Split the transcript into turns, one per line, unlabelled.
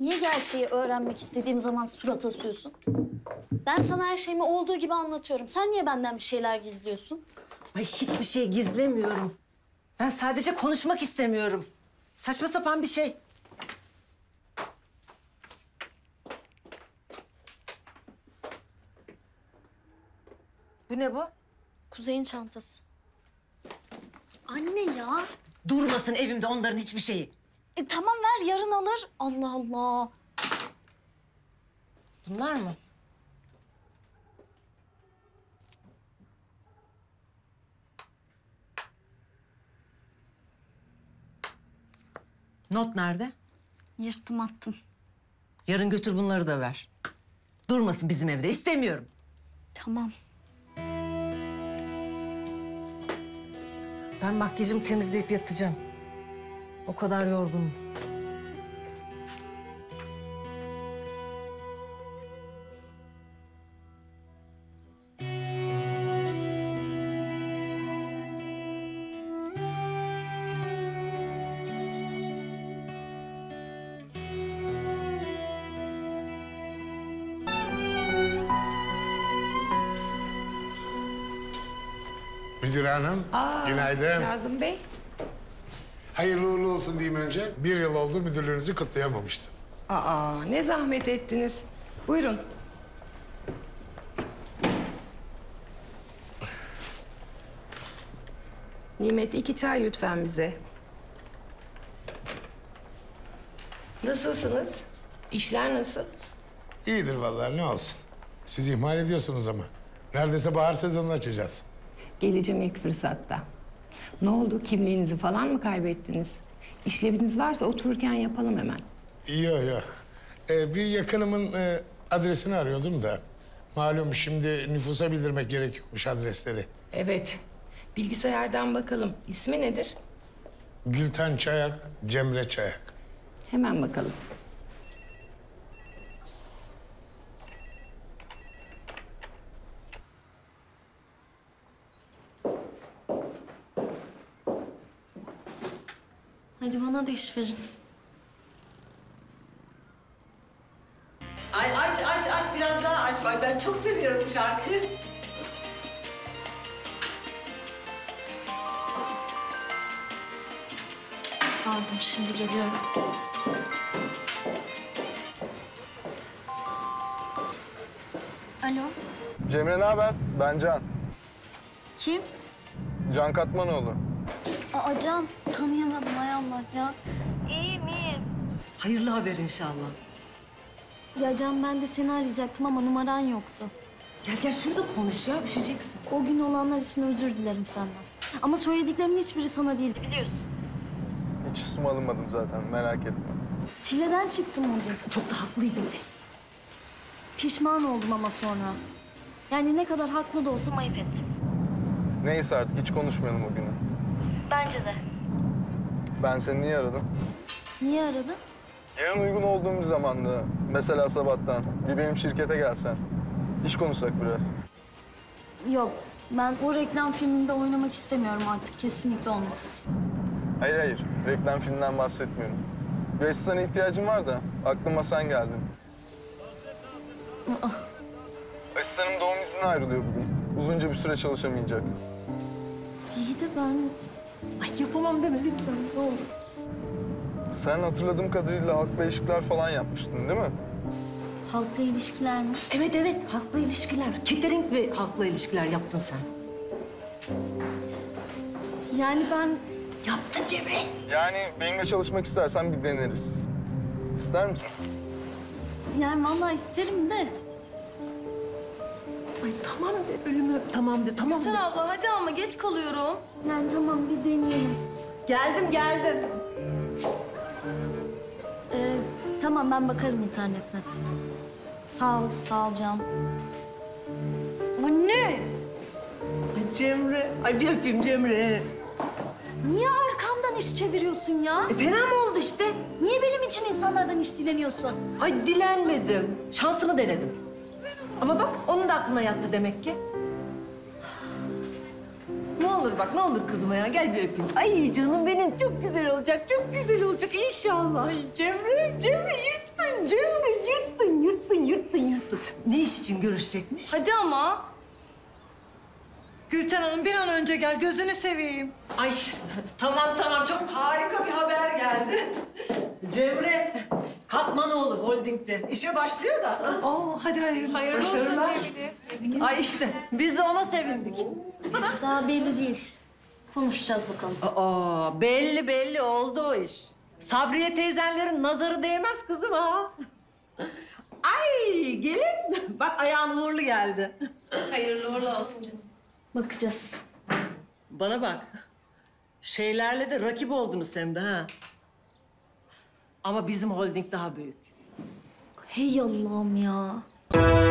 Niye gerçeği öğrenmek istediğim zaman surat asıyorsun? Ben sana her şeyimi olduğu gibi anlatıyorum. Sen niye benden bir şeyler gizliyorsun?
Ay hiçbir şey gizlemiyorum. Ben sadece konuşmak istemiyorum. Saçma sapan bir şey. Bu ne bu?
Kuzey'in çantası. Anne ya.
Durmasın evimde onların hiçbir şeyi.
Tamam ver yarın alır. Allah Allah.
Bunlar mı? Not nerede?
Yırttım attım.
Yarın götür bunları da ver. Durmasın bizim evde. İstemiyorum.
Tamam.
Ben makyajımı temizleyip yatacağım. O kadar yorgunum.
Müdür hanım, günaydın.
Kazım Bey.
Hayırlı uğurlu olsun diyeyim önce. 1 yıl oldu müdürlüğünüzü kutlayamamıştım.
Ne zahmet ettiniz. Buyurun. Nimet 2 çay lütfen bize. Nasılsınız? İşler nasıl?
İyidir vallahi ne olsun. Siz ihmal ediyorsunuz ama. Neredeyse bahar sezonunu açacağız.
Geleceğim ilk fırsatta. Ne oldu? Kimliğinizi falan mı kaybettiniz? İşleviniz varsa otururken yapalım hemen.
Yok. Bir yakınımın adresini arıyordum da. Malum şimdi nüfusa bildirmek gerekiyormuş adresleri.
Evet. Bilgisayardan bakalım. İsmi nedir?
Gülten Çayak, Cemre Çayak.
Hemen bakalım.
Hadi bana da iş verin.
Ay aç biraz daha aç. Bak ben çok seviyorum bu şarkıyı.
Pardon şimdi geliyorum. Alo.
Cemre ne haber? Ben Can.
Kim?
Can Katmanoğlu.
Aa Can. Tanıyamadım hay Allah ya.
Hayırlı haber inşallah.
Ya Can ben de seni arayacaktım ama numaran yoktu.
Gel şurada konuş ya. Üşüyeceksin.
O gün olanlar için özür dilerim senden. Ama söylediklerimin hiçbiri sana değildi biliyorsun.
Hiç üstüme alınmadım zaten, merak etme.
Çileden çıktım o gün.
Çok da haklıydın.
Pişman oldum ama sonra. Yani ne kadar haklı da olsam ayıp ettim.
Neyse artık, hiç konuşmayalım o günü.
Bence de.
Ben seni niye aradım?
Niye aradın?
Yarın uygun olduğum bir zamanda, mesela sabahtan, bir benim şirkete gelsen. İş konuşsak biraz.
Yok. Ben o reklam filminde oynamak istemiyorum artık. Kesinlikle olmaz.
Hayır, reklam filminden bahsetmiyorum. Bir asistana ihtiyacım var da, aklıma sen geldin. Asistanım doğum iznine ayrılıyor bugün. Uzunca bir süre çalışamayacak.
İyi de ben... Ay yapamam deme lütfen ne olur.
Sen hatırladığım kadarıyla halkla ilişkiler falan yapmıştın değil mi?
Halkla ilişkiler mi?
Evet halkla ilişkiler. Catering ve halkla ilişkiler yaptın sen.
Yani ben...
Yaptın Cemre.
Yani benimle çalışmak istersen bir deneriz. İster misin?
Yani vallahi isterim de.
Ay tamam de ölümü tamam de tamam de.
Abla hadi ama geç kalıyorum.
Yani tamam bir deneyelim.
Geldim.
Tamam ben bakarım internetten. Sağ ol Can. Anne!
Ay Cemre. Ay bir öpeyim Cemre.
Niye arkamdan iş çeviriyorsun ya?
Fena mı oldu işte?
Niye benim için insanlardan iş dileniyorsun?
Ay dilenmedim. Şansımı denedim. Ama bak onun da aklına yattı demek ki.
Ne
olur bak, ne olur kızma ya. Gel bir öpeyim. Ay canım benim, çok güzel olacak, çok güzel olacak inşallah. Ay Cemre, Cemre yırttın, Cemre yırttın. Ne iş için görüşecekmiş?
Hadi ama.
Gülten Hanım bir an önce gel, gözünü seveyim.
Ay tamam çok harika bir haber geldi. Cemre Katmanoğlu Holding'de işe başlıyor da.
Hadi hayırlısı.
Başarılar. Ay işte biz de ona sevindik.
Daha belli değil. Konuşacağız bakalım.
Belli oldu o iş. Sabriye teyzenlerin nazarı değmez kızım ha. Ay gelin bak ayağın uğurlu geldi.
Hayırlı uğurlu olsun canım.
Bakacağız.
Bana bak. Şeylerle de rakip oldunuz hem de ha. Ama bizim holding daha büyük.
Hey Allah'ım ya.